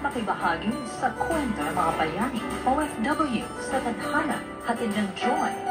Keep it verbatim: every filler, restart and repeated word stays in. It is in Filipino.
makibahagi sa kwento ng mga bayani O F W sa tadhana, hatid ng Joy